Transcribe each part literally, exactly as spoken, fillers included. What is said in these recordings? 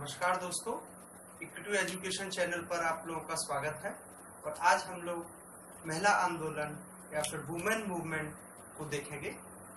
नमस्कार दोस्तों, equity education channel पर आप लोगों का स्वागत है। और आज हम लोग महिला आंदोलन या फिर वुमेन मूवमेंट को देखेंगे।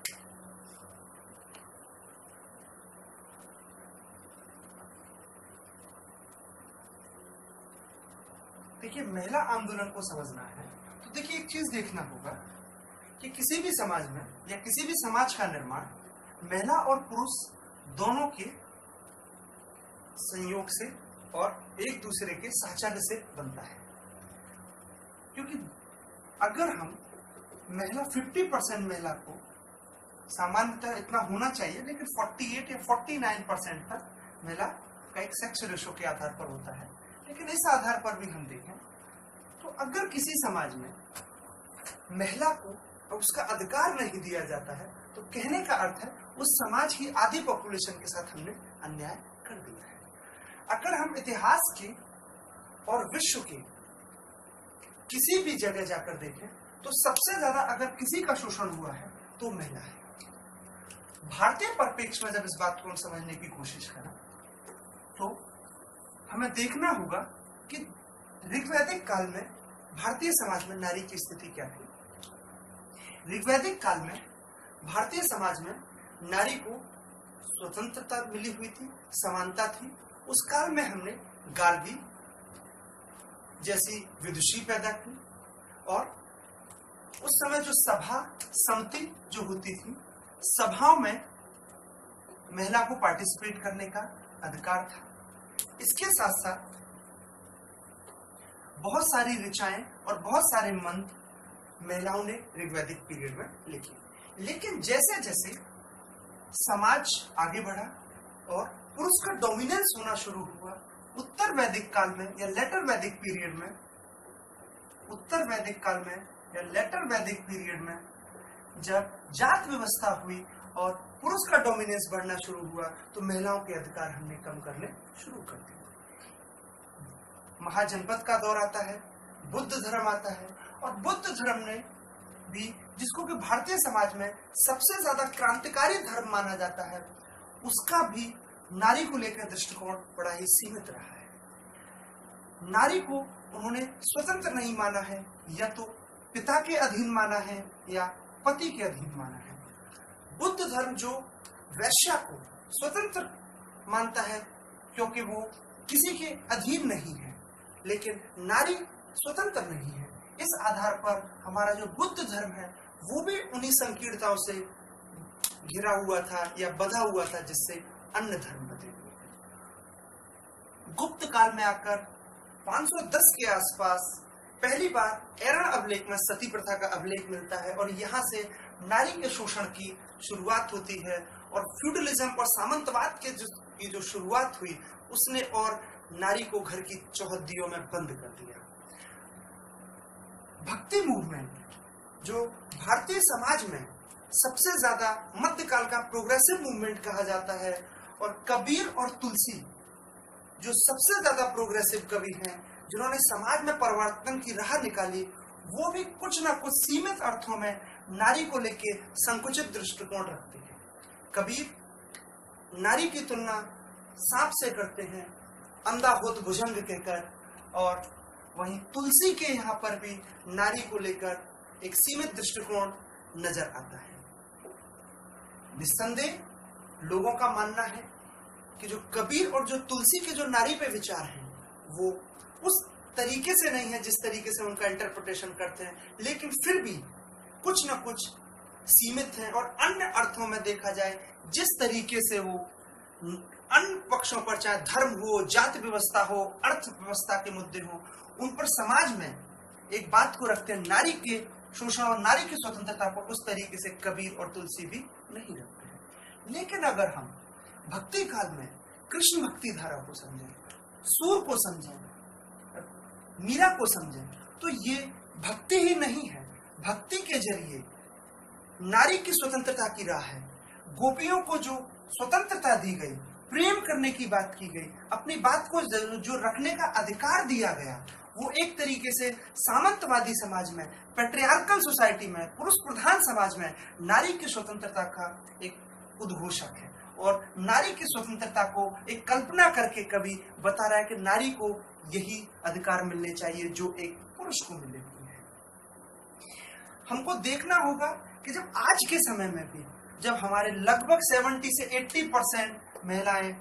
देखिए, महिला आंदोलन को समझना है तो देखिए एक चीज देखना होगा कि किसी भी समाज में या किसी भी समाज का निर्माण महिला और पुरुष दोनों के संयोग से और एक दूसरे के साहचर्य से बनता है। क्योंकि अगर हम महिला पचास परसेंट महिला को सामान्यतः इतना होना चाहिए, लेकिन अड़तालीस या उनचास परसेंट तक महिला का एक सेक्स रेशो के आधार पर होता है। लेकिन इस आधार पर भी हम देखें तो अगर किसी समाज में महिला को उसका अधिकार नहीं दिया जाता है तो कहने का अर्थ है उस समाज की आधी पॉपुलेशन के साथ हमने अन्याय कर दिया है। अगर हम इतिहास के और विश्व के किसी भी जगह जाकर देखें तो सबसे ज्यादा अगर किसी का शोषण हुआ है तो महिला है। भारतीय परिप्रेक्ष्य में जब इस बात को हम समझने की कोशिश करें तो हमें देखना होगा कि ऋग्वैदिक काल में भारतीय समाज में नारी की स्थिति क्या थी। ऋग्वैदिक काल में भारतीय समाज में नारी को स्वतंत्रता मिली हुई थी, समानता थी। उस काल में हमने गार्गी जैसी विदुषी पैदा की और उस समय जो सभा समिति जो होती थी, सभाओं में महिला को पार्टिसिपेट करने का अधिकार था। इसके साथ साथ बहुत सारी ऋचाएं और बहुत सारे मंत्र महिलाओं ने ऋग्वैदिक पीरियड में लिखे। लेकिन जैसे जैसे समाज आगे बढ़ा और पुरुष का डोमिनेंस होना शुरू हुआ, उत्तर वैदिक काल में या लेटर वैदिक पीरियड में उत्तर वैदिक काल में या लेटर वैदिक पीरियड में जब जात व्यवस्था हुई और पुरुष का डोमिनेंस बढ़ना शुरू हुआ तो महिलाओं के अधिकार हमने कम करने शुरू कर दिए। महाजनपद का दौर आता है, बुद्ध धर्म आता है और बुद्ध धर्म ने भी, जिसको कि भारतीय समाज में सबसे ज्यादा क्रांतिकारी धर्म माना जाता है, उसका भी नारी को लेकर दृष्टिकोण बड़ा ही सीमित रहा है। नारी को उन्होंने स्वतंत्र नहीं माना है, या तो पिता के अधीन माना है या पति के अधीन माना है। बुद्ध धर्म जो वैश्या को स्वतंत्र मानता है क्योंकि वो किसी के अधीन नहीं है, लेकिन नारी स्वतंत्र नहीं है। इस आधार पर हमारा जो बुद्ध धर्म है वो भी उन्हीं संकीर्णताओं से घिरा हुआ था या बंधा हुआ था जिससे अन्य धर्म बने हुए थे। गुप्त काल में आकर पाँच सौ दस के आसपास पहली बार एरण अभिलेख में सती प्रथा का अभिलेख मिलता है और यहाँ से नारी के शोषण की शुरुआत होती है। और फ्यूडलिज्म और सामंतवाद के जो की जो शुरुआत हुई उसने और नारी को घर की चौहद्दियों में बंद कर दिया। भक्ति मूवमेंट जो भारतीय समाज में सबसे ज्यादा मध्यकाल का प्रोग्रेसिव मूवमेंट कहा जाता है, और कबीर और तुलसी जो सबसे ज्यादा प्रोग्रेसिव कवि हैं जिन्होंने समाज में परिवर्तन की राह निकाली, वो भी कुछ ना कुछ सीमित अर्थों में नारी को लेके संकुचित दृष्टिकोण रखते हैं। कबीर नारी की तुलना सांप से करते हैं, अंधा होत भुजंग कहकर, और वहीं तुलसी के यहाँ पर भी नारी को लेकर एक सीमित दृष्टिकोण नजर आता है। निस्संदेह लोगों का मानना है कि जो कबीर और जो तुलसी के जो नारी पे विचार हैं वो उस तरीके से नहीं है जिस तरीके से उनका इंटरप्रिटेशन करते हैं, लेकिन फिर भी कुछ न कुछ सीमित है। और अन्य अर्थों में देखा जाए जिस तरीके से वो अन्य पक्षों पर, चाहे धर्म हो, जाति व्यवस्था हो, अर्थव्यवस्था के मुद्दे हो, उन पर समाज में एक बात को रखते हैं, नारी के शोषण और नारी की स्वतंत्रता को उस तरीके से कबीर और तुलसी भी नहीं रखते हैं। लेकिन अगर हम भक्ति काल में कृष्ण भक्ति धारा को समझें, सूर को समझें, मीरा को समझें, तो ये भक्ति ही नहीं है। भक्ति के जरिए नारी की स्वतंत्रता की राह है। गोपियों को जो स्वतंत्रता दी गई, प्रेम करने की बात की गई, अपनी बात को जो रखने का अधिकार दिया गया, वो एक तरीके से सामंतवादी समाज में, पैट्रियार्कल सोसाइटी में, पुरुष प्रधान समाज में नारी की स्वतंत्रता का एक उद्घोषक है। और नारी की स्वतंत्रता को एक कल्पना करके कवि बता रहा है कि नारी को यही अधिकार मिलने चाहिए जो एक पुरुष को मिले हुए हैं। हमको देखना होगा कि जब आज के समय में भी जब हमारे लगभग सत्तर से अस्सी परसेंट महिलाएं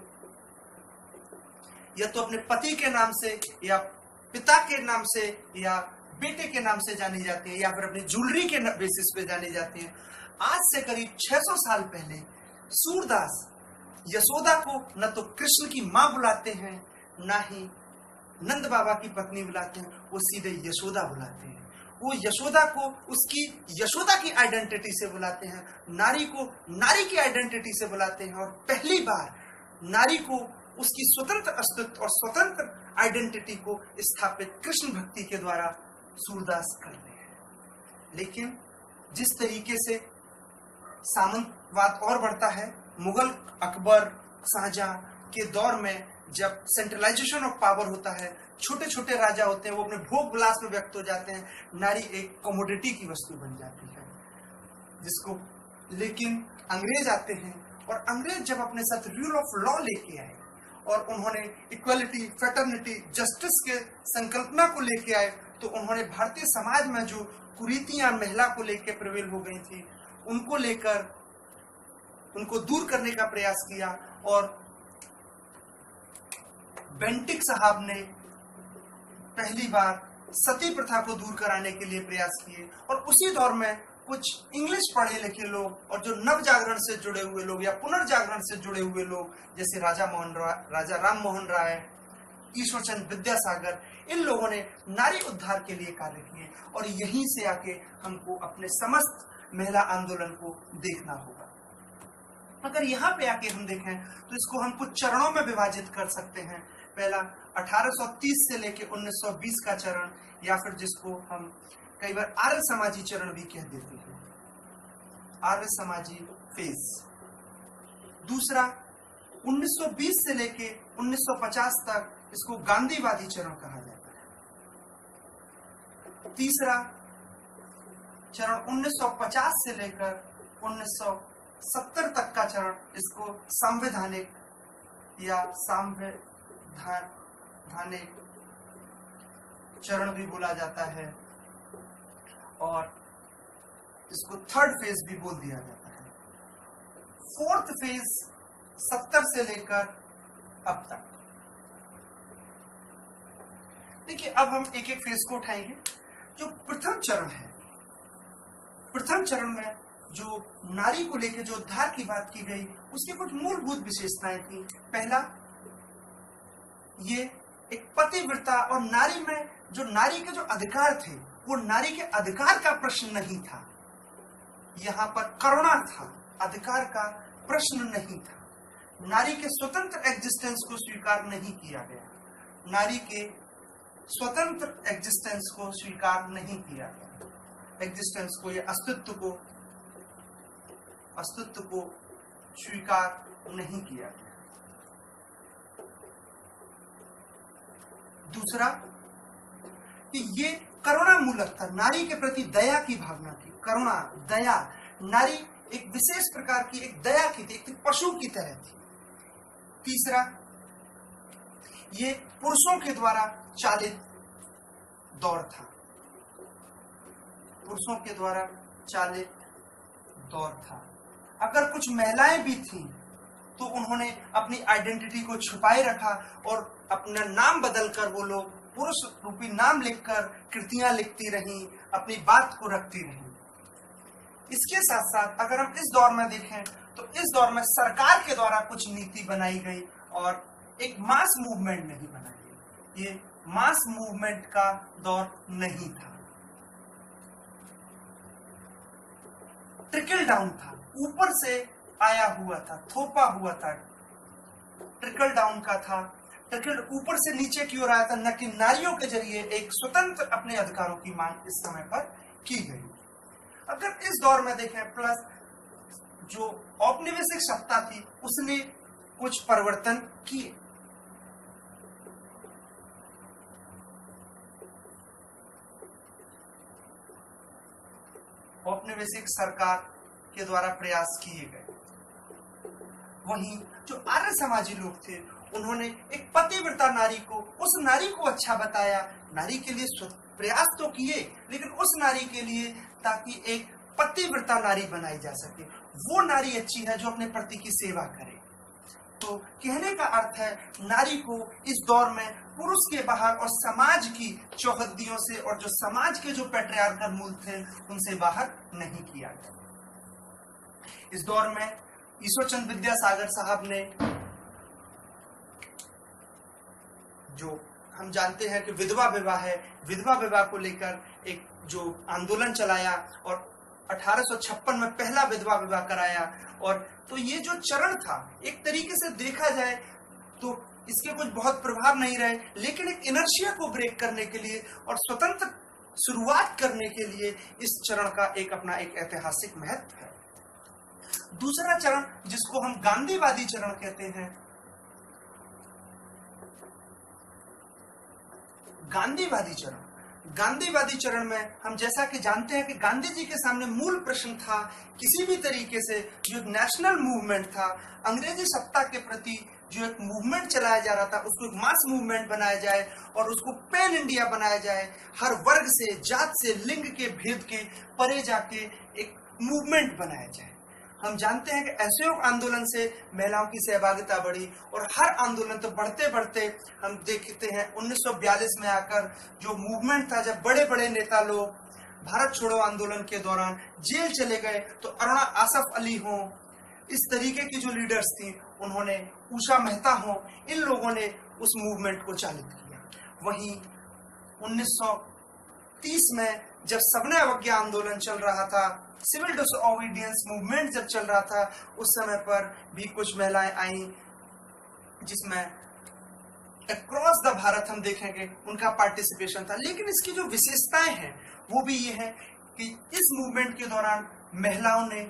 या तो अपने पति के नाम से या पिता के नाम से या बेटे के नाम से जानी जाती है या फिर अपनी ज्वेलरी के बेसिस पे जानी जाती है, आज से करीब छह सौ साल पहले सूरदास यशोदा को न तो कृष्ण की मां बुलाते हैं न ही नंद बाबा की पत्नी बुलाते हैं, वो सीधे यशोदा बुलाते हैं। वो यशोदा को उसकी यशोदा की आइडेंटिटी से बुलाते हैं, नारी को नारी की आइडेंटिटी से बुलाते हैं और पहली बार नारी को उसकी स्वतंत्र अस्तित्व और स्वतंत्र आइडेंटिटी को स्थापित कृष्ण भक्ति के द्वारा सूरदास करते हैं। लेकिन जिस तरीके से सामंतवाद और बढ़ता है, मुगल अकबर शाहजहां के दौर में जब सेंट्रलाइजेशन ऑफ पावर होता है, छोटे छोटे राजा होते हैं, वो अपने भोग विलास में व्यक्त हो जाते हैं, नारी एक कमोडिटी की वस्तु बन जाती है जिसको। लेकिन अंग्रेज आते हैं और अंग्रेज जब अपने साथ रूल ऑफ लॉ लेके आए और उन्होंने इक्वालिटी, फ्रेटर्निटी, जस्टिस के संकल्पना को लेके आए, तो उन्होंने भारतीय समाज में जो कुरीतियां महिला को लेकर प्रवेल हो गई थी उनको लेकर उनको दूर करने का प्रयास किया और बेंटिक साहब ने पहली बार सती प्रथा को दूर कराने के लिए प्रयास किए। और उसी दौर में कुछ इंग्लिश पढ़े लिखे लोग और जो नव जागरण से जुड़े हुए लोग या पुनर्जागरण से जुड़े हुए लोग जैसे राजा मोहन राय, राजा राम मोहन राय, ईश्वरचंद विद्यासागर, इन लोगों ने नारी उद्धार के लिए कार्य किए और यहीं से आके हमको अपने समस्त महिला आंदोलन को देखना होगा। अगर यहाँ पे आके हम देखें तो इसको हम कुछ चरणों में विभाजित कर सकते हैं। पहला अठारह सौ तीस से लेके उन्नीस सौ बीस का चरण, या फिर जिसको हम कई बार आर्य समाजी चरण भी कह देते हैं, आर्य समाजी फेज। दूसरा उन्नीस सौ बीस से लेके उन्नीस सौ पचास तक इसको गांधीवादी चरण कहा जाता है। तीसरा चरण उन्नीस सौ पचास से लेकर उन्नीस सौ सत्तर तक का चरण, इसको संवैधानिक या संवैधानिक चरण भी बोला जाता है और इसको थर्ड फेज भी बोल दिया जाता है। फोर्थ फेज सत्तर से लेकर अब तक। देखिए, अब हम एक एक फेज को उठाएंगे। जो प्रथम चरण है, प्रथम चरण में जो नारी को लेकर जो उद्धार की बात की गई उसकी कुछ मूलभूत विशेषताएं थी। पहला, ये एक पतिव्रता और नारी में जो नारी के जो अधिकार थे वो नारी के अधिकार का प्रश्न नहीं था, यहाँ पर करुणा था, अधिकार का प्रश्न नहीं था। नारी के स्वतंत्र एग्जिस्टेंस को स्वीकार नहीं किया गया, नारी के स्वतंत्र एग्जिस्टेंस को स्वीकार नहीं किया गया, एग्जिस्टेंस को या अस्तित्व को अस्तित्व को स्वीकार नहीं किया गया। दूसरा कि ये करुणा मूलक था, नारी के प्रति दया की भावना थी, करुणा, दया। नारी एक विशेष प्रकार की एक दया की थी, एक पशु की तरह थी। तीसरा, ये पुरुषों के द्वारा चालित दौर था, पुरुषों के द्वारा चालित दौर था। अगर कुछ महिलाएं भी थीं तो उन्होंने अपनी आइडेंटिटी को छुपाए रखा और अपना नाम बदलकर वो लोग पुरुष रूपी नाम लिखकर कृतियां लिखती रहीं, अपनी बात को रखती रहीं। इसके साथ साथ अगर हम इस दौर में देखें तो इस दौर में सरकार के द्वारा कुछ नीति बनाई गई और एक मास मूवमेंट नहीं बनाई गई। ये मास मूवमेंट का दौर नहीं था, ट्रिकल डाउन था, ऊपर से आया हुआ था, थोपा हुआ था, ट्रिकल डाउन का था। ट्रिकल ऊपर से नीचे की ओर आया था, न कि नारियों के जरिए एक स्वतंत्र अपने अधिकारों की मांग इस समय पर की गई। अगर इस दौर में देखें, प्लस जो औपनिवेशिक सत्ता थी उसने कुछ परिवर्तन किए। औपनिवेशिक सरकार के द्वारा प्रयास किए गए। वहीं जो आर्य समाजी लोग थे उन्होंने एक पतिव्रता नारी को, उस नारी को अच्छा बताया, नारी के लिए प्रयास तो किए लेकिन उस नारी के लिए ताकि एक पतिव्रता नारी बनाई जा सके, वो नारी अच्छी है जो अपने पति की सेवा करे। तो कहने का अर्थ है नारी को इस दौर में पुरुष के बाहर और समाज की चौहद्दियों से और जो समाज के जो पैट्रियार्कल मूल थे उनसे बाहर नहीं किया गया। इस दौर में ईश्वरचंद्र विद्यासागर साहब ने, जो हम जानते हैं कि विधवा विवाह है, विधवा विवाह को लेकर एक जो आंदोलन चलाया और अठारह सौ छप्पन में पहला विधवा विवाह कराया। और तो ये जो चरण था एक तरीके से देखा जाए तो इसके कुछ बहुत प्रभाव नहीं रहे, लेकिन एक इनर्शिया को ब्रेक करने के लिए और स्वतंत्र शुरुआत करने के लिए इस चरण का एक अपना एक ऐतिहासिक महत्व है। दूसरा चरण जिसको हम गांधीवादी चरण कहते हैं, गांधीवादी चरण गांधीवादी चरण में हम जैसा कि जानते हैं कि गांधी जी के सामने मूल प्रश्न था किसी भी तरीके से जो नेशनल मूवमेंट था, अंग्रेजी सत्ता के प्रति जो एक मूवमेंट चलाया जा रहा था उसको एक मास मूवमेंट बनाया जाए और उसको पैन इंडिया बनाया जाए, हर वर्ग से, जात से, लिंग के भेद के परे जाके एक मूवमेंट बनाया जाए। हम जानते हैं कि असहयोग आंदोलन से महिलाओं की सहभागिता बढ़ी और हर आंदोलन तो बढ़ते बढ़ते हम देखते हैं उन्नीस सौ बयालीस में आकर जो मूवमेंट था, जब बड़े बड़े नेता लोग भारत छोड़ो आंदोलन के दौरान जेल चले गए, तो अरुणा आसफ अली हो, इस तरीके की जो लीडर्स थी, उन्होंने, उषा मेहता हो, इन लोगों ने उस मूवमेंट को चालित किया। वहीं उन्नीस सौ तीस में जब सबने अवज्ञा आंदोलन चल रहा था, सिविल डिसओबीडियंस मूवमेंट जब चल रहा था, उस समय पर भी कुछ महिलाएं आई जिसमें अक्रॉस द भारत हम देखेंगे उनका पार्टिसिपेशन था। लेकिन इसकी जो विशेषताएं हैं वो भी ये है कि इस मूवमेंट के दौरान महिलाओं ने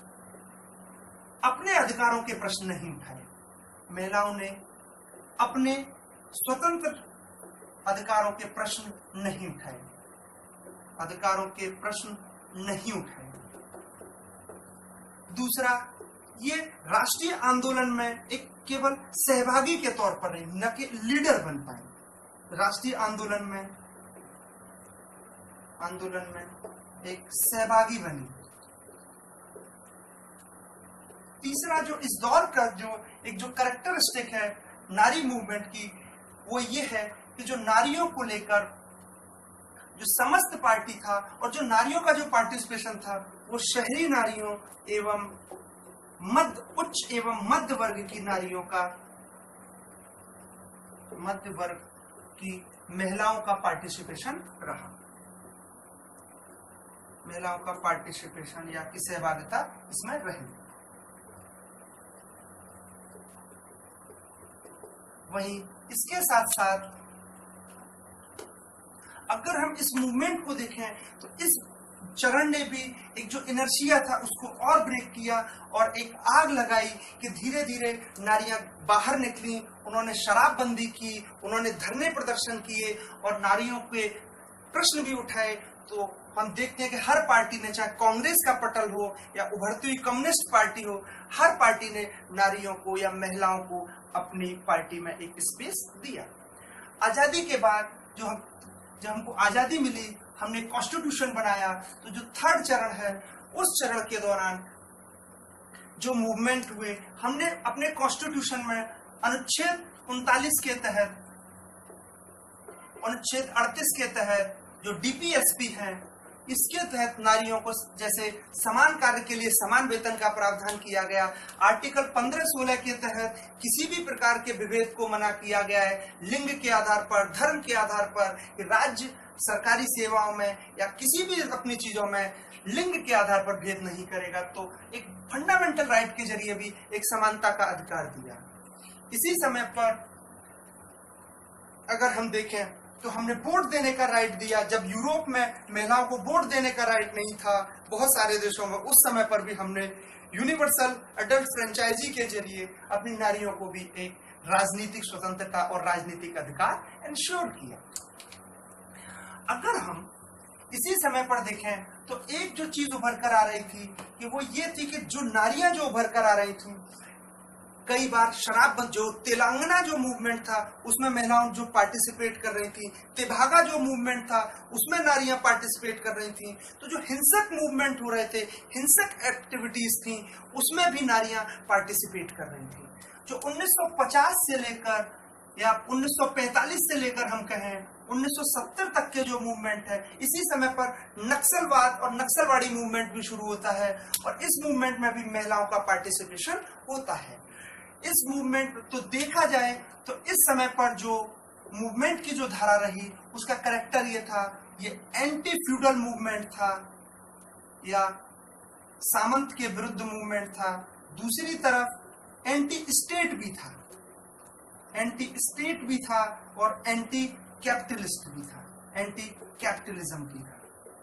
अपने अधिकारों के प्रश्न नहीं उठाए, महिलाओं ने अपने स्वतंत्र अधिकारों के प्रश्न नहीं उठाए, अधिकारों के प्रश्न नहीं उठाए। दूसरा, ये राष्ट्रीय आंदोलन में एक केवल सहभागी के तौर पर नहीं, न कि लीडर बन पाए। राष्ट्रीय आंदोलन में आंदोलन में एक सहभागी बनी। तीसरा, जो इस दौर का जो एक जो कैरेक्टरिस्टिक है नारी मूवमेंट की, वो ये है कि जो नारियों को लेकर जो समस्त पार्टी था और जो नारियों का जो पार्टिसिपेशन था वो शहरी नारियों एवं मध्य उच्च एवं मध्य वर्ग की नारियों का, मध्य वर्ग की महिलाओं का पार्टिसिपेशन रहा, महिलाओं का पार्टिसिपेशन या की सहभागिता इसमें रही। वहीं इसके साथ साथ अगर हम इस मूवमेंट को देखें तो इस चरण ने भी एक जो इनर्शिया था उसको और ब्रेक किया और एक आग लगाई कि धीरे धीरे नारियां बाहर निकली, उन्होंने शराबबंदी की, उन्होंने धरने प्रदर्शन किए और नारियों के प्रश्न भी उठाए। तो हम देखते हैं कि हर पार्टी ने, चाहे कांग्रेस का पटल हो या उभरती हुई कम्युनिस्ट पार्टी हो, हर पार्टी ने नारियों को या महिलाओं को अपनी पार्टी में एक स्पेस दिया। आजादी के बाद जो हम जब हमको आजादी मिली, हमने कॉन्स्टिट्यूशन बनाया, तो जो थर्ड चरण है उस चरण के दौरान जो मूवमेंट हुए, हमने अपने कॉन्स्टिट्यूशन में अनुच्छेद उनतालीस के तहत, अनुच्छेद अड़तीस के तहत जो डीपीएसपी है, इसके तहत नारियों को जैसे समान कार्य के लिए समान वेतन का प्रावधान किया गया। आर्टिकल पंद्रह सोलह के तहत किसी भी प्रकार के विभेद को मना किया गया है, लिंग के आधार पर, धर्म के आधार पर, कि राज्य सरकारी सेवाओं में या किसी भी अपनी चीजों में लिंग के आधार पर भेद नहीं करेगा। तो एक फंडामेंटल राइट के जरिए भी एक समानता का अधिकार दिया। इसी समय पर अगर हम देखें तो हमने वोट देने का राइट दिया। जब यूरोप में महिलाओं को वोट देने का राइट नहीं था बहुत सारे देशों में, उस समय पर भी हमने यूनिवर्सल अडल्ट फ्रेंचाइजी के जरिए अपनी नारियों को भी एक राजनीतिक स्वतंत्रता और राजनीतिक अधिकार इंश्योर किया। अगर हम इसी समय पर देखें तो एक जो चीज उभर कर आ रही थी कि वो ये थी कि जो नारियां जो उभर कर आ रही थी कई बार शराब, जो तेलंगाना जो मूवमेंट था उसमें महिलाओं जो पार्टिसिपेट कर रही थी, तेभागा जो मूवमेंट था उसमें नारियां पार्टिसिपेट कर रही थी। तो जो हिंसक मूवमेंट हो रहे थे, हिंसक एक्टिविटीज थी, उसमें भी नारियां पार्टिसिपेट कर रही थी। जो उन्नीस सौ पचास से लेकर या उन्नीस सौ पैंतालीस से लेकर हम कहें उन्नीस सौ सत्तर तक के जो मूवमेंट है, इसी समय पर नक्सलवाद और नक्सलवाड़ी मूवमेंट भी शुरू होता है और इस मूवमेंट में भी महिलाओं का पार्टिसिपेशन होता है। इस मूवमेंट तो देखा जाए तो इस समय पर जो मूवमेंट की जो धारा रही उसका कैरेक्टर ये था, ये एंटी फ्यूडल मूवमेंट था या सामंत के विरुद्ध मूवमेंट था। दूसरी तरफ एंटी स्टेट भी था, एंटी स्टेट भी था और एंटी कैपिटलिस्ट भी था, एंटी कैपिटलिज्म भी था।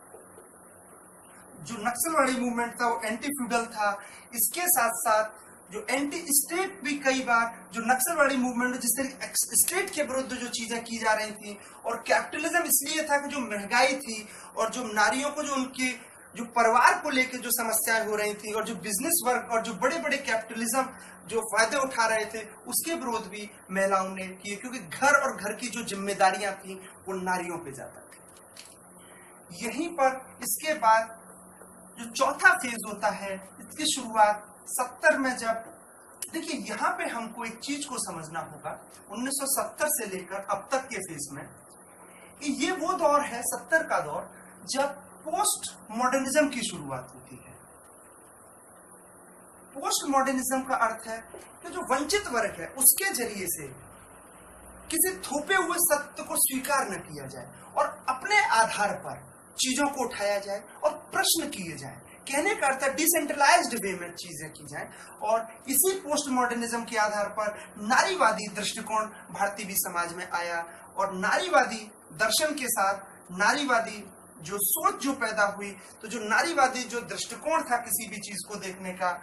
जो नक्सलवाड़ी मूवमेंट था वो एंटी फ्यूडल था। इसके साथ साथ जो एंटी स्टेट भी कई बार जो नक्सलवाड़ी मूवमेंट जिस तरीके स्टेट के विरुद्ध जो चीजें की जा रही थी, और कैपिटलिज्म इसलिए था कि जो महंगाई थी और जो नारियों को जो उनके जो परिवार को लेकर जो समस्याएं हो रही थी और जो बिजनेस वर्क और जो बड़े बड़े कैपिटलिज्म जो फायदे उठा रहे थे उसके विरोध भी महिलाओं ने किए, क्योंकि घर और घर की जो जिम्मेदारियां थी वो नारियों पे जाता थी। यहीं पर इसके बाद जो चौथा फेज होता है, इसकी शुरुआत सत्तर में, जब देखिए यहाँ पे हमको एक चीज को समझना होगा उन्नीस सौ सत्तर से लेकर अब तक के फेज में, कि ये वो दौर है, सत्तर का दौर, जब पोस्ट मॉडर्निज्म की शुरुआत होती है। पोस्ट मॉडर्निज्म का अर्थ है कि जो वंचित वर्ग है उसके जरिए से किसी थोपे हुए सत्य को स्वीकार न किया जाए और अपने आधार पर चीजों को उठाया जाए और प्रश्न किए जाए। कहने का अर्थ है डिसेंट्रलाइज्ड वे में चीजें की जाए। और इसी पोस्ट मॉडर्निज्म के आधार पर नारीवादी दृष्टिकोण भारतीय भी समाज में आया और नारीवादी दर्शन के साथ नारीवादी जो सोच जो पैदा हुई, तो जो नारीवादी जो दृष्टिकोण था किसी भी चीज को देखने का,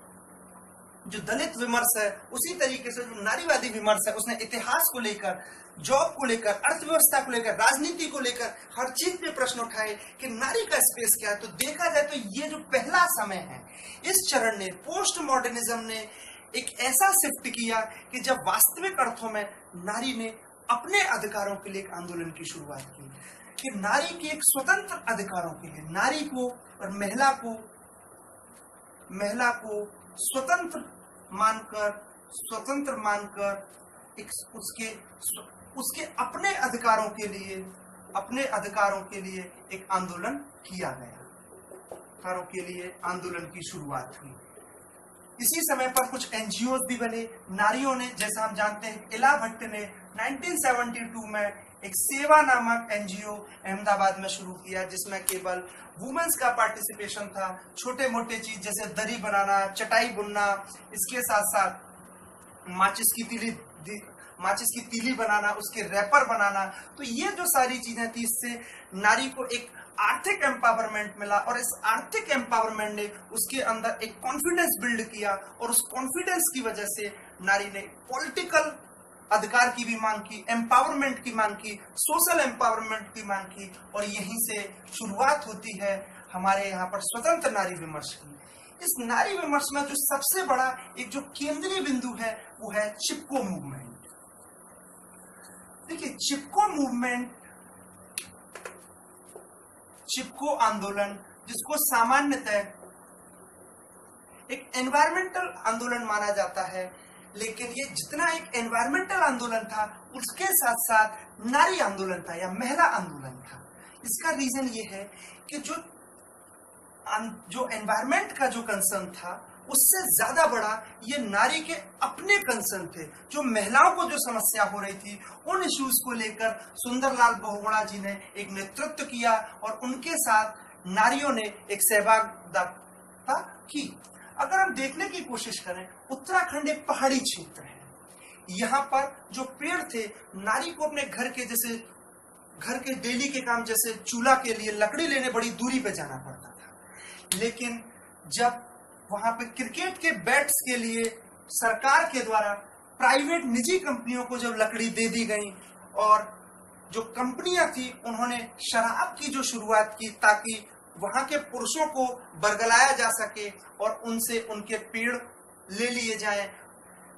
जो दलित विमर्श है, उसी तरीके से जो नारीवादी विमर्श है उसने इतिहास को लेकर, जॉब को लेकर, अर्थव्यवस्था को लेकर, राजनीति को लेकर हर चीज पे प्रश्न उठाए कि नारी का स्पेस क्या है। तो देखा जाए तो ये जो पहला समय है, इस चरण ने, पोस्ट मॉडर्निज्म ने एक ऐसा शिफ्ट किया कि जब वास्तविक अर्थों में नारी ने अपने अधिकारों के लिए एक आंदोलन की शुरुआत की, कि नारी के एक स्वतंत्र अधिकारों के लिए, नारी को और महिला को महिला को स्वतंत्र मानकर स्वतंत्र मानकर एक उसके उसके अपने अधिकारों के लिए अपने अधिकारों के लिए एक आंदोलन किया गया, अधिकारों के लिए आंदोलन की शुरुआत हुई। इसी समय पर कुछ एनजीओ भी बने नारियों ने, जैसा हम जानते हैं इला भट्ट ने उन्नीस सौ बहत्तर में एक सेवा नामक एनजीओ अहमदाबाद में शुरू किया, जिसमें केवल वुमेन्स का पार्टिसिपेशन था। छोटे मोटे चीज जैसे दरी बनाना, चटाई बुनना, इसके साथ साथ माचिस की तीली माचिस की तीली बनाना, उसके रैपर बनाना। तो ये जो सारी चीजें थी, इससे नारी को एक आर्थिक एम्पावरमेंट मिला और इस आर्थिक एम्पावरमेंट ने उसके अंदर एक कॉन्फिडेंस बिल्ड किया और उस कॉन्फिडेंस की वजह से नारी ने पॉलिटिकल अधिकार की भी मांग की, एम्पावरमेंट की मांग की, सोशल एम्पावरमेंट की मांग की, और यहीं से शुरुआत होती है हमारे यहाँ पर स्वतंत्र नारी विमर्श की। इस नारी विमर्श में जो सबसे बड़ा एक जो केंद्रीय बिंदु है वो है चिपको मूवमेंट। देखिए चिपको मूवमेंट, चिपको आंदोलन, जिसको सामान्यतः एक एनवायरमेंटल आंदोलन माना जाता है, लेकिन ये जितना एक एनवायरमेंटल आंदोलन था उसके साथ साथ नारी आंदोलन था या महिला आंदोलन था। इसका रीजन ये है कि जो जो एनवायरमेंट का जो कंसर्न था उससे ज्यादा बड़ा ये नारी के अपने कंसर्न थे। जो महिलाओं को जो समस्या हो रही थी उन इश्यूज को लेकर सुंदरलाल बहुगुणा जी ने एक नेतृत्व किया और उनके साथ नारियों ने एक सहभागिता की। अगर हम देखने की कोशिश करें, उत्तराखंड एक पहाड़ी क्षेत्र है। यहाँ पर जो पेड़ थे, नारी को अपने घर के जैसे घर के डेली के काम जैसे चूल्हा के लिए लकड़ी लेने बड़ी दूरी पे जाना पड़ता था। लेकिन जब वहां पे क्रिकेट के बैट्स के लिए सरकार के द्वारा प्राइवेट निजी कंपनियों को जब लकड़ी दे दी गई और जो कंपनियां थी उन्होंने शराब की जो शुरुआत की ताकि वहां के पुरुषों को बरगलाया जा सके और उनसे उनके पेड़ ले लिए जाएं,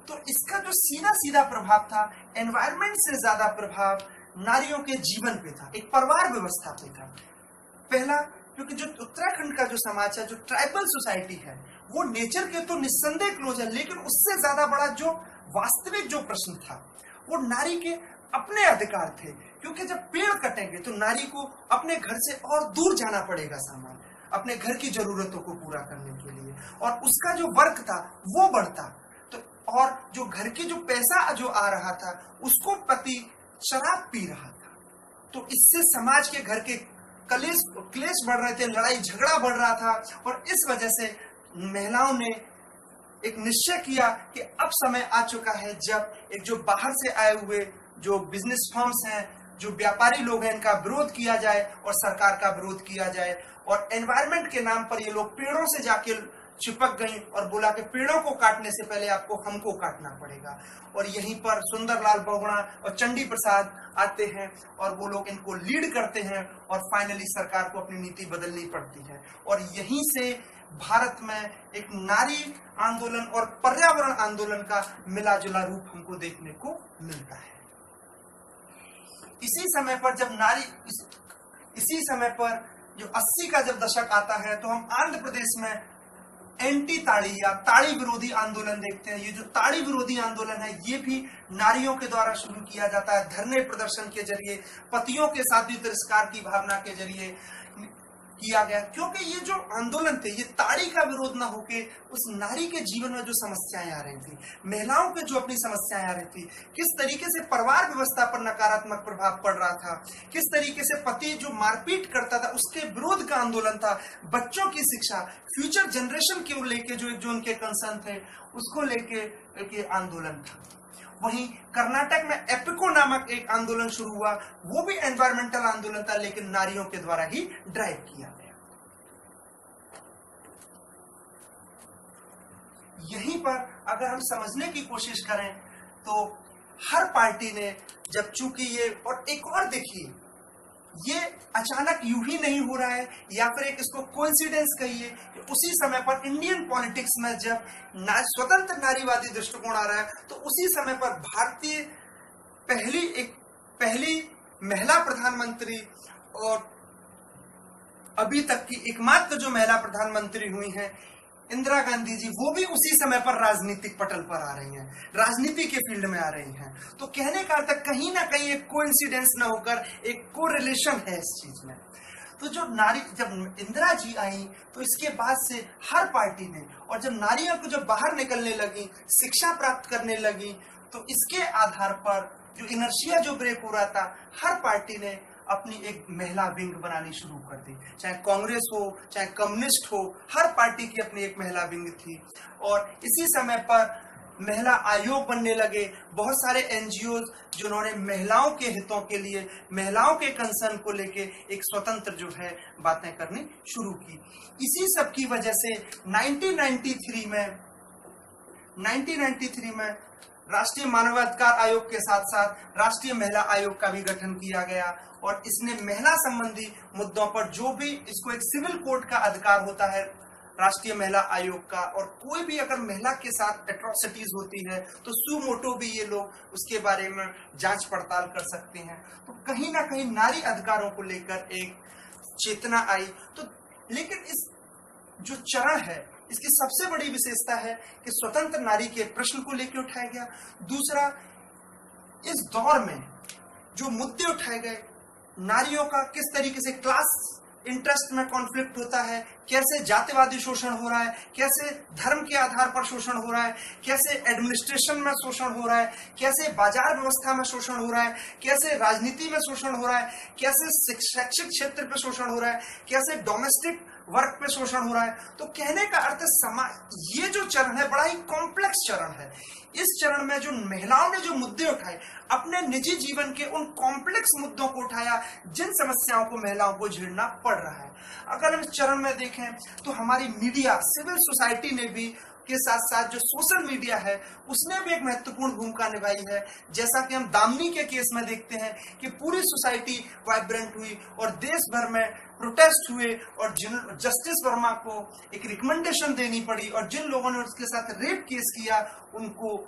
तो इसका जो सीधा सीधा प्रभाव था, एनवायरमेंट से ज्यादा प्रभाव नारियों के जीवन पे था, एक परिवार व्यवस्था पे था। पहला, क्योंकि जो उत्तराखंड का जो समाज है, जो ट्राइबल सोसाइटी है, वो नेचर के तो निस्संदेह क्लोज है, लेकिन उससे ज्यादा बड़ा जो वास्तविक जो प्रश्न था वो नारी के अपने अधिकार थे। क्योंकि जब पेड़ कटेंगे तो नारी को अपने घर से और दूर जाना पड़ेगा सामान, अपने घर की जरूरतों को पूरा करने के लिए, और उसका जो वर्क था वो बढ़ता। तो और जो घर की जो पैसा जो आ रहा था उसको पति शराब पी रहा था, तो इससे समाज के घर के कलेश क्लेश बढ़ रहे थे, लड़ाई झगड़ा बढ़ रहा था। और इस वजह से महिलाओं ने एक निश्चय किया कि अब समय आ चुका है जब एक जो बाहर से आए हुए जो बिजनेस फर्म्स हैं, जो व्यापारी लोग हैं, इनका विरोध किया जाए और सरकार का विरोध किया जाए। और एनवायरमेंट के नाम पर ये लोग पेड़ों से जाके चिपक गई और बोला कि पेड़ों को काटने से पहले आपको हमको काटना पड़ेगा। और यहीं पर सुंदरलाल बहुगुणा और चंडी प्रसाद आते हैं और वो लोग इनको लीड करते हैं और फाइनली सरकार को अपनी नीति बदलनी पड़ती है। और यहीं से भारत में एक नारी आंदोलन और पर्यावरण आंदोलन का मिला जुला रूप हमको देखने को मिलता है। इसी समय पर जब नारी इस, इसी समय पर जो अस्सी का जब दशक आता है तो हम आंध्र प्रदेश में एंटी ताड़ी या ताड़ी विरोधी आंदोलन देखते हैं। ये जो ताड़ी विरोधी आंदोलन है ये भी नारियों के द्वारा शुरू किया जाता है, धरने प्रदर्शन के जरिए, पतियों के साथ भी तिरस्कार की भावना के जरिए किया गया। क्योंकि ये जो आंदोलन थे ये ताड़ी का विरोध ना होके उस नारी के जीवन में जो समस्याएं आ रही थी, महिलाओं के जो अपनी समस्याएं आ रही थी, किस तरीके से परिवार व्यवस्था पर नकारात्मक प्रभाव पड़ रहा था, किस तरीके से पति जो मारपीट करता था उसके विरोध का आंदोलन था, बच्चों की शिक्षा, फ्यूचर जनरेशन को लेके जो जो उनके कंसर्न थे उसको लेके एक आंदोलन था। वहीं कर्नाटक में एपिको नामक एक आंदोलन शुरू हुआ, वो भी एनवायरमेंटल आंदोलन था लेकिन नारियों के द्वारा ही ड्राइव किया गया। यहीं पर अगर हम समझने की कोशिश करें तो हर पार्टी ने जब चूंकि ये, और एक और देखिए, ये अचानक यूं ही नहीं हो रहा है या फिर एक इसको कोइंसिडेंस कहिए कि उसी समय पर इंडियन पॉलिटिक्स में जब ना, स्वतंत्र नारीवादी दृष्टिकोण आ रहा है तो उसी समय पर भारतीय पहली एक पहली महिला प्रधानमंत्री और अभी तक की एकमात्र जो महिला प्रधानमंत्री हुई हैं इंदिरा गांधी जी, वो भी उसी समय पर राजनीतिक पटल पर आ रही हैं, राजनीति के फील्ड में आ रही हैं। तो कहने का अर्थ कहीं ना कहीं एक कोइंसिडेंस ना होकर एक कोरिलेशन है इस चीज में। तो जो नारी, जब इंदिरा जी आई तो इसके बाद से हर पार्टी ने, और जब नारियों को जब बाहर निकलने लगी, शिक्षा प्राप्त करने लगी, तो इसके आधार पर जो इनर्शिया जो ब्रेक हो रहा था, हर पार्टी ने अपनी एक महिला विंग बनानी शुरू कर दी। चाहे कांग्रेस हो, चाहे कम्युनिस्ट हो, हर पार्टी की अपनी एक महिला विंग थी। और इसी समय पर महिला आयोग बनने लगे, बहुत सारे एनजीओ जिन्होंने महिलाओं के हितों के लिए, महिलाओं के कंसर्न को लेके एक स्वतंत्र जो है बातें करनी शुरू की। इसी सब की वजह से नाइनटीन नाइंटी थ्री में नाइनटीन नाइंटी थ्री में राष्ट्रीय मानवाधिकार आयोग के साथ साथ राष्ट्रीय महिला आयोग का भी गठन किया गया और इसने महिला संबंधी मुद्दों पर जो भी, इसको एक सिविल कोर्ट का अधिकार होता है राष्ट्रीय महिला आयोग का, और कोई भी अगर महिला के साथ एट्रोसिटीज होती है तो सु मोटो भी ये लोग उसके बारे में जांच पड़ताल कर सकते हैं। तो कहीं ना कहीं नारी अधिकारों को लेकर एक चेतना आई। तो लेकिन इस जो चरण है इसकी सबसे बड़ी विशेषता है कि स्वतंत्र नारी के प्रश्न को लेकर उठाया गया। दूसरा, इस दौर में जो मुद्दे उठाए गए, नारियों का किस तरीके से क्लास इंटरेस्ट में कॉन्फ्लिक्ट होता है, कैसे जातिवादी शोषण हो रहा है, कैसे धर्म के आधार पर शोषण हो रहा है, कैसे एडमिनिस्ट्रेशन में शोषण हो रहा है, कैसे बाजार व्यवस्था में शोषण हो रहा है, कैसे राजनीति में शोषण हो रहा है, कैसे शैक्षिक क्षेत्र पे शोषण हो रहा है, कैसे डोमेस्टिक वर्क पे शोषण हो रहा है। तो कहने का अर्थ समाज, ये जो चरण है बड़ा ही कॉम्प्लेक्स चरण है। इस चरण में जो महिलाओं ने जो मुद्दे उठाए, अपने निजी जीवन के उन कॉम्प्लेक्स मुद्दों को उठाया जिन समस्याओं को महिलाओं को झेलना पड़ रहा है। अगर हम इस चरण में देखें तो हमारी मीडिया, सिविल सोसाइटी ने भी के साथ साथ जो सोशल मीडिया है उसने भी एक महत्वपूर्ण भूमिका निभाई है। जैसा कि हम दामिनी के केस में देखते हैं कि पूरी सोसाइटी वाइब्रेंट हुई और देश भर में प्रोटेस्ट हुए और जिन जस्टिस वर्मा को एक रिकमेंडेशन देनी पड़ी और जिन लोगों ने उसके साथ रेप केस किया उनको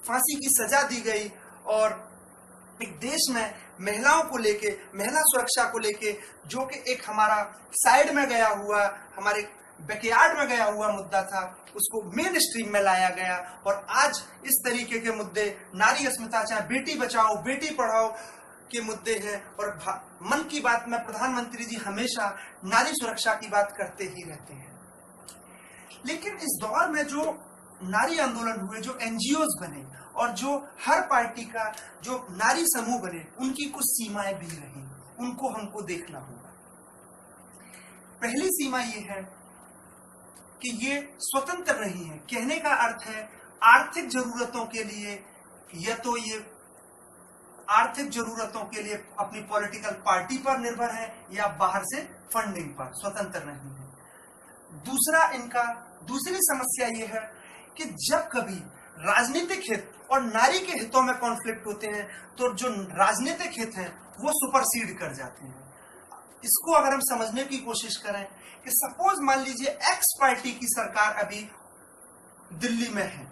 फांसी की सजा दी गई और एक देश में महिलाओं को लेके, महिला सुरक्षा को लेके, जो कि एक हमारा साइड में गया हुआ, हमारे बैकयार्ड में गया हुआ मुद्दा था, उसको मेन स्ट्रीम में लाया गया। और आज इस तरीके के मुद्दे, नारी अस्मिता, चाहे बेटी बचाओ बेटी पढ़ाओ के मुद्दे हैं। और मन की बात में प्रधानमंत्री जी हमेशा नारी सुरक्षा की बात करते ही रहते हैं। लेकिन इस दौर में जो नारी आंदोलन हुए, जो एनजीओज बने और जो हर पार्टी का जो नारी समूह बने, उनकी कुछ सीमाएं भी रही, उनको हमको देखना होगा। पहली सीमा ये है कि ये स्वतंत्र नहीं है। कहने का अर्थ है आर्थिक जरूरतों के लिए, या तो ये आर्थिक जरूरतों के लिए अपनी पॉलिटिकल पार्टी पर निर्भर है या बाहर से फंडिंग पर, स्वतंत्र नहीं है। दूसरा इनका दूसरी समस्या ये है कि जब कभी राजनीतिक हित और नारी के हितों में कॉन्फ्लिक्ट होते हैं तो जो राजनीतिक हित हैं वो सुपरसीड कर जाते हैं। इसको अगर हम समझने की कोशिश करें कि सपोज मान लीजिए एक्स पार्टी की सरकार अभी दिल्ली में है,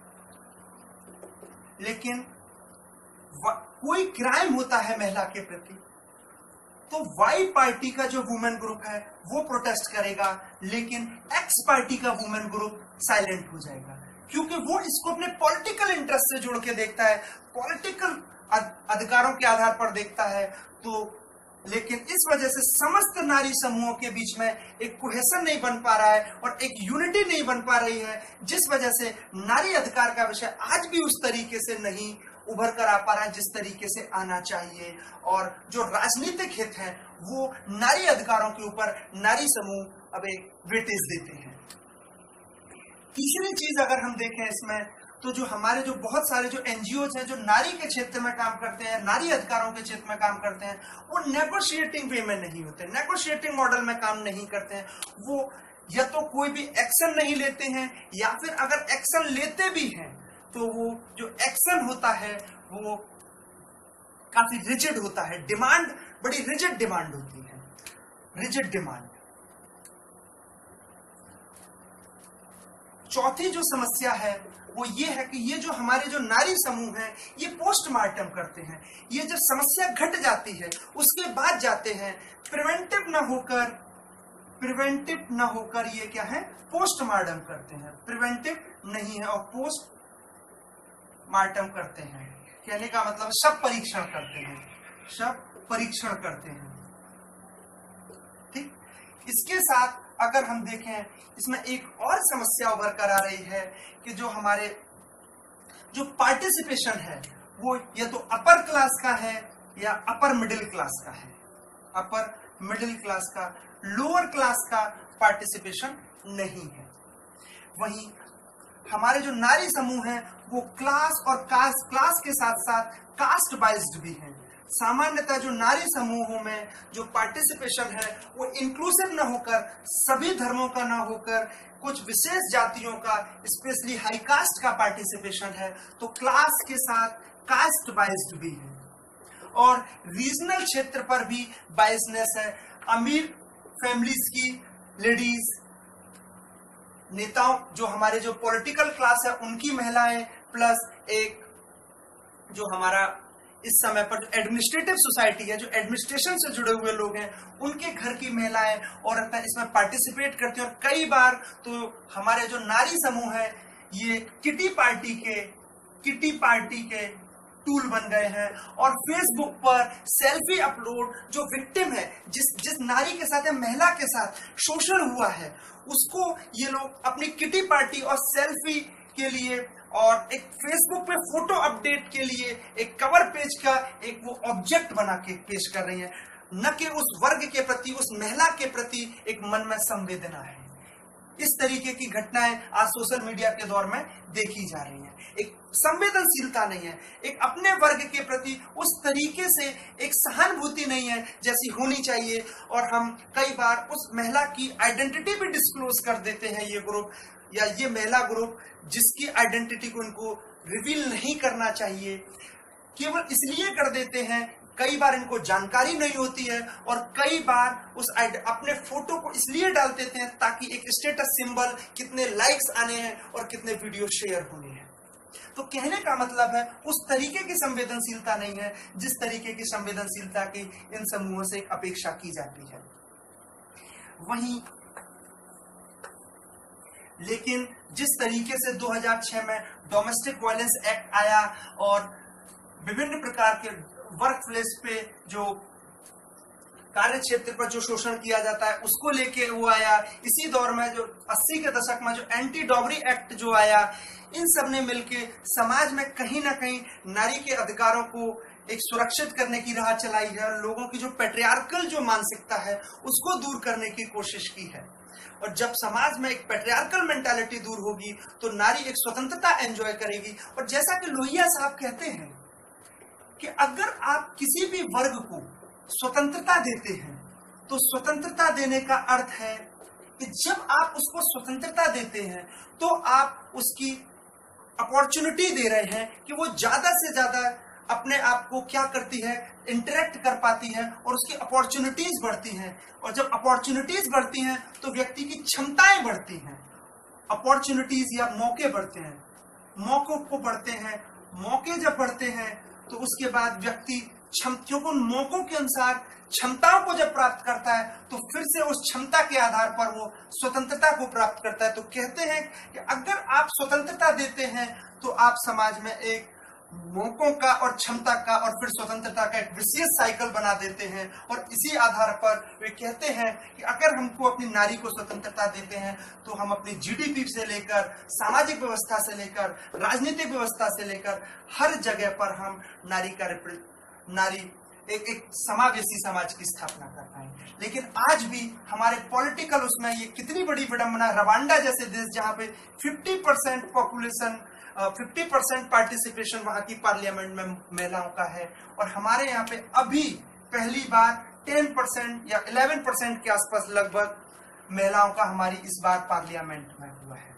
लेकिन कोई क्राइम होता है महिला के प्रति, तो वाई पार्टी का जो वुमेन ग्रुप है वो प्रोटेस्ट करेगा, लेकिन एक्स पार्टी का वुमेन ग्रुप साइलेंट हो जाएगा, क्योंकि वो इसको अपने पॉलिटिकल इंटरेस्ट से जोड़ के देखता है, पॉलिटिकल अधिकारों के आधार पर देखता है। तो लेकिन इस वजह से समस्त नारी समूहों के बीच में एक कोहेशन नहीं बन पा रहा है और एक यूनिटी नहीं बन पा रही है, जिस वजह से नारी अधिकार का विषय आज भी उस तरीके से नहीं उभर कर आ पा रहा है जिस तरीके से आना चाहिए। और जो राजनीतिक हित है वो नारी अधिकारों के ऊपर नारी समूह अब एक वेटेज देते हैं। तीसरी चीज अगर हम देखें इसमें, तो जो हमारे जो बहुत सारे जो एनजीओज हैं जो नारी के क्षेत्र में काम करते हैं, नारी अधिकारों के क्षेत्र में काम करते हैं, वो नेगोशिएटिंग वे में नहीं होते, नेगोशिएटिंग मॉडल में काम नहीं करते हैं। वो या तो कोई भी एक्शन नहीं लेते हैं, या फिर अगर एक्शन लेते भी हैं तो वो जो एक्शन होता है वो काफी रिजिड होता है, डिमांड बड़ी रिजिड डिमांड होती है, रिजिड डिमांड। चौथी जो समस्या है वो ये है कि ये जो हमारे जो नारी समूह हैं ये पोस्टमार्टम करते हैं। ये जब समस्या घट जाती है उसके बाद जाते हैं, प्रिवेंटिव ना होकर प्रिवेंटिव ना होकर ये क्या है, पोस्टमार्टम करते हैं। प्रिवेंटिव नहीं है और पोस्ट मार्टम करते हैं। कहने का मतलब शव परीक्षण करते हैं, शव परीक्षण करते हैं। ठीक, इसके साथ अगर हम देखें इसमें एक और समस्या उभर कर आ रही है कि जो हमारे जो पार्टिसिपेशन है वो या तो अपर क्लास का है या अपर मिडिल क्लास का है। अपर मिडिल क्लास का, लोअर क्लास का पार्टिसिपेशन नहीं है। वहीं हमारे जो नारी समूह हैं वो क्लास और कास्ट क्लास के साथ साथ कास्ट बाइज्ड भी हैं। सामान्यतः जो नारी समूहों में जो पार्टिसिपेशन है वो इंक्लूसिव ना होकर, सभी धर्मों का ना होकर, कुछ विशेष जातियों का, स्पेशली हाई कास्ट का पार्टिसिपेशन है। तो क्लास के साथ कास्ट बाइज्ड भी है और रीजनल क्षेत्र पर भी बाइसनेस है। अमीर फैमिलीज की लेडीज, नेताओं, जो हमारे जो पॉलिटिकल क्लास है उनकी महिलाएं, प्लस एक जो हमारा इस समय पर एडमिनिस्ट्रेटिव सोसाइटी है, जो एडमिनिस्ट्रेशन से जुड़े हुए लोग हैं, उनके घर की महिलाएं औरतें इसमें पार्टिसिपेट करती हैं। और कई बार तो हमारे जो नारी समूह है ये किटी पार्टी के किटी पार्टी के टूल बन गए हैं और फेसबुक पर सेल्फी अपलोड, जो विक्टिम है, जिस जिस नारी के साथ या महिला के साथ शोषण हुआ है, उसको ये लोग अपनी किटी पार्टी और सेल्फी के लिए और एक फेसबुक पे फोटो अपडेट के लिए एक कवर पेज का एक वो ऑब्जेक्ट बना के पेश कर रही है, न कि उस वर्ग के प्रति, उस महिला के प्रति एक मन में संवेदना है। इस तरीके की घटनाएं आज सोशल मीडिया के दौर में देखी जा रही हैं। एक संवेदनशीलता नहीं है, एक अपने वर्ग के प्रति उस तरीके से एक सहानुभूति नहीं है जैसी होनी चाहिए। और हम कई बार उस महिला की आइडेंटिटी भी डिस्क्लोज कर देते हैं, ये ग्रुप या ये महिला ग्रुप जिसकी आइडेंटिटी को इनको रिवील नहीं करना चाहिए, केवल इसलिए कर देते हैं। कई बार इनको जानकारी नहीं होती है और कई बार उस अपने फोटो को इसलिए डाल देते हैं ताकि एक स्टेटस सिंबल, कितने लाइक्स आने हैं और कितने वीडियो शेयर होने हैं। तो कहने का मतलब है उस तरीके की संवेदनशीलता नहीं है जिस तरीके की संवेदनशीलता की इन समूहों से अपेक्षा की जाती है। वहीं लेकिन जिस तरीके से दो हज़ार छह में डोमेस्टिक वायलेंस एक्ट आया और विभिन्न प्रकार के वर्क प्लेस पे जो कार्य क्षेत्र पर जो शोषण किया जाता है उसको लेके वो आया, इसी दौर में जो अस्सी के दशक में जो एंटी डॉवरी एक्ट जो आया, इन सब ने मिलके समाज में कहीं ना कहीं नारी के अधिकारों को एक सुरक्षित करने की राह चलाई है। लोगों की जो पैट्रियार्कल जो मानसिकता है उसको दूर करने की कोशिश की है। और जब समाज में एक पैट्रियार्कल मेंटालिटी दूर होगी तो नारी एक स्वतंत्रता एंजॉय करेगी। और जैसा कि लोहिया साहब कहते हैं कि अगर आप किसी भी वर्ग को स्वतंत्रता देते हैं तो स्वतंत्रता देने का अर्थ है कि जब आप उसको स्वतंत्रता देते हैं तो आप उसकी अपॉर्चुनिटी दे रहे हैं कि वो ज्यादा से ज्यादा अपने आप को क्या करती है, इंटरेक्ट कर पाती है और उसकी अपॉर्चुनिटीज बढ़ती हैं। और जब अपॉर्चुनिटीज बढ़ती हैं तो व्यक्ति की क्षमताएं बढ़ती हैं। अपॉर्चुनिटीज या मौके बढ़ते हैं, मौकों को बढ़ते हैं, मौके जब बढ़ते हैं तो उसके बाद व्यक्ति क्षमताओं को मौकों के अनुसार क्षमताओं को जब प्राप्त करता है तो फिर से उस क्षमता के आधार पर वो स्वतंत्रता को प्राप्त करता है। तो कहते हैं कि अगर आप स्वतंत्रता देते हैं तो आप समाज में एक मौकों का और क्षमता का और फिर स्वतंत्रता का एक विशेष साइकिल बना देते हैं। और इसी आधार पर वे कहते हैं कि अगर हमको अपनी नारी को स्वतंत्रता देते हैं तो हम अपनी जीडीपी से लेकर सामाजिक व्यवस्था से लेकर राजनीतिक व्यवस्था से लेकर हर जगह पर हम नारी का नारी एक एक समावेशी समाज की स्थापना कर पाएंगे। लेकिन आज भी हमारे पॉलिटिकल उसमें ये कितनी बड़ी विडंबना, रवांडा जैसे देश जहां पे पचास परसेंट पॉपुलेशन, पचास परसेंट पार्टिसिपेशन वहां की पार्लियामेंट में महिलाओं का है और हमारे यहाँ पे अभी पहली बार दस परसेंट या ग्यारह परसेंट के आसपास लगभग महिलाओं का हमारी इस बार पार्लियामेंट में हुआ है।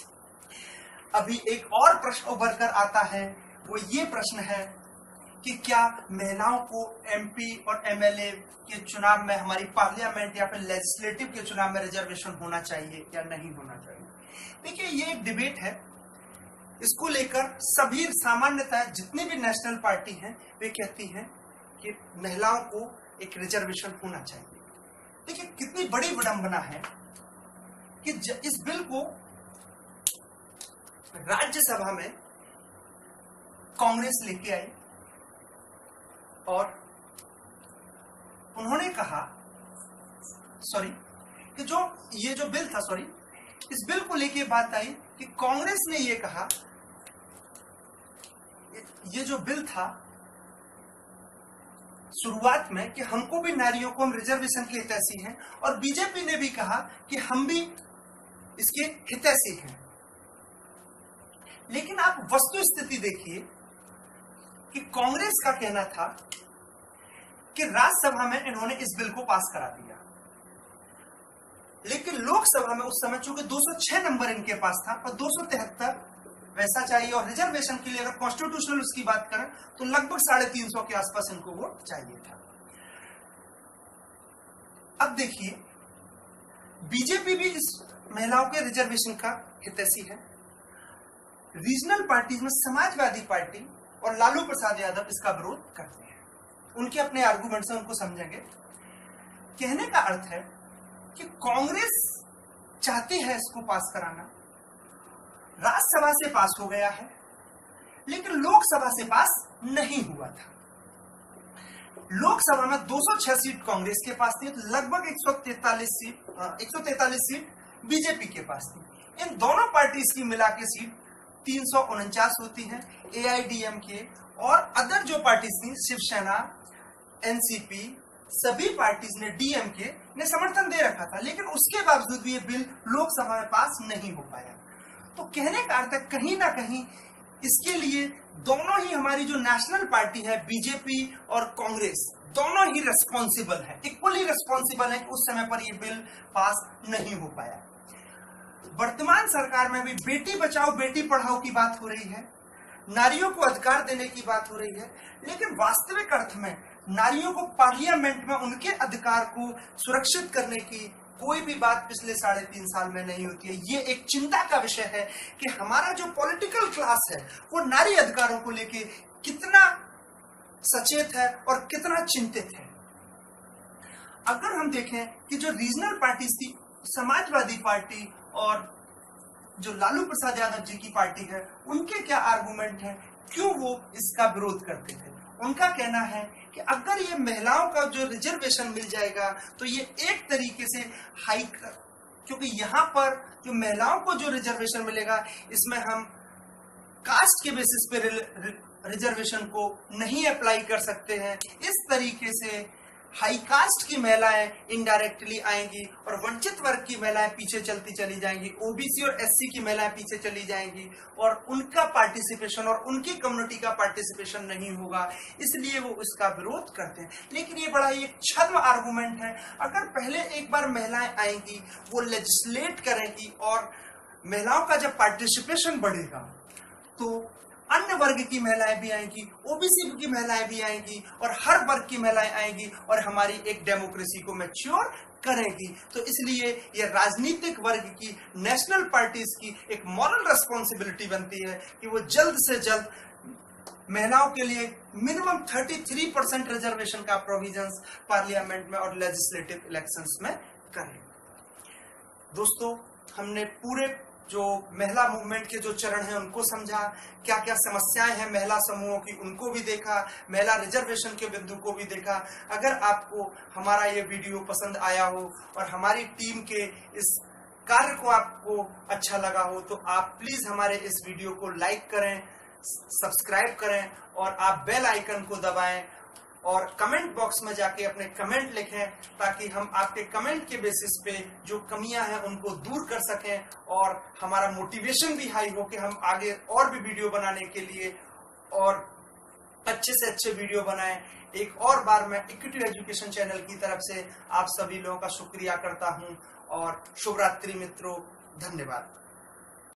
अभी एक और प्रश्न उभर कर आता है, वो ये प्रश्न है कि क्या महिलाओं को एमपी और एमएलए के चुनाव में, हमारी पार्लियामेंट या फिर लेजिस्लेटिव के चुनाव में रिजर्वेशन होना चाहिए या नहीं होना चाहिए। देखिए ये एक डिबेट है, इसको लेकर सभी सामान्यतः जितनी भी नेशनल पार्टी हैं वे कहती हैं कि महिलाओं को एक रिजर्वेशन होना चाहिए। देखिए कितनी बड़ी विडंबना है कि इस बिल को राज्यसभा में कांग्रेस लेके आई और उन्होंने कहा, सॉरी कि जो ये जो बिल था, सॉरी इस बिल को लेके बात आई कि कांग्रेस ने ये कहा, ये जो बिल था शुरुआत में कि हमको भी नारियों को हम रिजर्वेशन के हितैषी हैं और बीजेपी ने भी कहा कि हम भी इसके हितैषी हैं। लेकिन आप वस्तु स्थिति देखिए कि कांग्रेस का कहना था कि राज्यसभा में इन्होंने इस बिल को पास करा दिया, लेकिन लोकसभा में उस समय चूंकि दो सौ छह नंबर इनके पास था और दो सौ तिहत्तर वैसा चाहिए और रिजर्वेशन के लिए अगर कॉन्स्टिट्यूशनल उसकी बात करें तो लगभग साढ़े तीन सौ के आसपास इनको वोट चाहिए था। अब देखिए बीजेपी भी इस महिलाओं के रिजर्वेशन का हितैषी है। रीजनल पार्टीज में समाजवादी पार्टी और लालू प्रसाद यादव इसका विरोध करते हैं, उनके अपने आर्गुमेंट से उनको समझेंगे। कहने का अर्थ है कि कांग्रेस चाहती है इसको पास कराना, राज्यसभा से पास हो गया है लेकिन लोकसभा से पास नहीं हुआ था। लोकसभा में दो सौ छह सीट कांग्रेस के पास थी, लगभग एक सौ तैंतालीस सीट एक सौ तैंतालीस सीट बीजेपी के पास थी। इन दोनों पार्टीज की मिला के सीट तीन सौ उनचास होती हैं। एआईडीएमके और अदर जो पार्टीज थी, शिवसेना, एनसीपी, सभी पार्टीज ने, डीएमके ने समर्थन दे रखा था, लेकिन उसके बावजूद भी ये बिल लोकसभा में पास नहीं हो पाया। तो कहने का अर्थ है कहीं ना कहीं इसके लिए दोनों ही हमारी जो नेशनल पार्टी है बीजेपी और कांग्रेस, दोनों ही रिस्पॉन्सिबल है, इक्वली रिस्पॉन्सिबल है कि उस समय पर यह बिल पास नहीं हो पाया। वर्तमान सरकार में भी बेटी बचाओ बेटी पढ़ाओ की बात हो रही है, नारियों को अधिकार देने की बात हो रही है, लेकिन वास्तविक अर्थ में नारियों को पार्लियामेंट में उनके अधिकार को सुरक्षित करने की कोई भी बात पिछले साढ़े तीन साल में नहीं होती है। ये एक चिंता का विषय है कि हमारा जो पॉलिटिकल क्लास है वो नारी अधिकारों को लेके कितना सचेत है और कितना चिंतित है। अगर हम देखें कि जो रीजनल पार्टीज थी, समाजवादी पार्टी और जो लालू प्रसाद यादव जी की पार्टी है, उनके क्या आर्गुमेंट है, क्यों वो इसका विरोध करते थे। उनका कहना है कि अगर ये महिलाओं का जो रिजर्वेशन मिल जाएगा तो ये एक तरीके से हाई, क्योंकि यहाँ पर जो महिलाओं को जो रिजर्वेशन मिलेगा इसमें हम कास्ट के बेसिस पे रिजर्वेशन को नहीं अप्लाई कर सकते हैं। इस तरीके से हाई कास्ट की महिलाएं इनडायरेक्टली आएंगी और वंचित वर्ग की महिलाएं पीछे चलती चली जाएंगी, ओबीसी और एससी की महिलाएं पीछे चली जाएंगी और उनका पार्टिसिपेशन और उनकी कम्युनिटी का पार्टिसिपेशन नहीं होगा, इसलिए वो इसका विरोध करते हैं। लेकिन ये बड़ा एक छद्म आर्गुमेंट है। अगर पहले एक बार महिलाएं आएंगी, वो लेजिस्लेट करेंगी और महिलाओं का जब पार्टिसिपेशन बढ़ेगा तो अन्य वर्ग की महिलाएं भी आएंगी, ओबीसी की महिलाएं भी आएंगी और हर वर्ग की महिलाएं आएंगी और हमारी एक डेमोक्रेसी को मैच्योर करेगी। तो इसलिए ये राजनीतिक वर्ग की, नेशनल पार्टीज की एक मॉरल रिस्पॉन्सिबिलिटी बनती है कि वो जल्द से जल्द महिलाओं के लिए मिनिमम तैंतीस परसेंट रिजर्वेशन का प्रोविजंस पार्लियामेंट में और लेजिस्लेटिव इलेक्शंस में करें। दोस्तों, हमने पूरे जो महिला मूवमेंट के जो चरण हैं उनको समझा, क्या क्या समस्याएं हैं महिला समूहों की उनको भी देखा, महिला रिजर्वेशन के बिंदु को भी देखा। अगर आपको हमारा ये वीडियो पसंद आया हो और हमारी टीम के इस कार्य को आपको अच्छा लगा हो तो आप प्लीज हमारे इस वीडियो को लाइक करें, सब्सक्राइब करें और आप बेल आइकन को दबाएं और कमेंट बॉक्स में जाके अपने कमेंट लिखें ताकि हम आपके कमेंट के बेसिस पे जो कमियां हैं उनको दूर कर सकें और हमारा मोटिवेशन भी हाई हो कि हम आगे और भी वीडियो बनाने के लिए और अच्छे से अच्छे वीडियो बनाएं। एक और बार मैं इक्विटी एजुकेशन चैनल की तरफ से आप सभी लोगों का शुक्रिया करता हूं और शुभ रात्रि मित्रों, धन्यवाद।